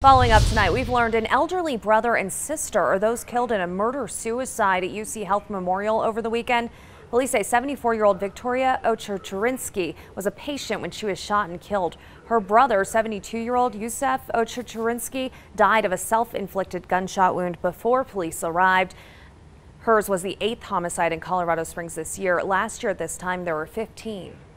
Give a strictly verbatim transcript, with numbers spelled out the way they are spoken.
Following up tonight, we've learned an elderly brother and sister are those killed in a murder-suicide at UCHealth Memorial over the weekend. Police say seventy-four-year-old Victoria Ochercherinsky was a patient when she was shot and killed. Her brother, seventy-two-year-old Yusef Ochercherinsky, died of a self-inflicted gunshot wound before police arrived. Hers was the eighth homicide in Colorado Springs this year. Last year at this time, there were fifteen.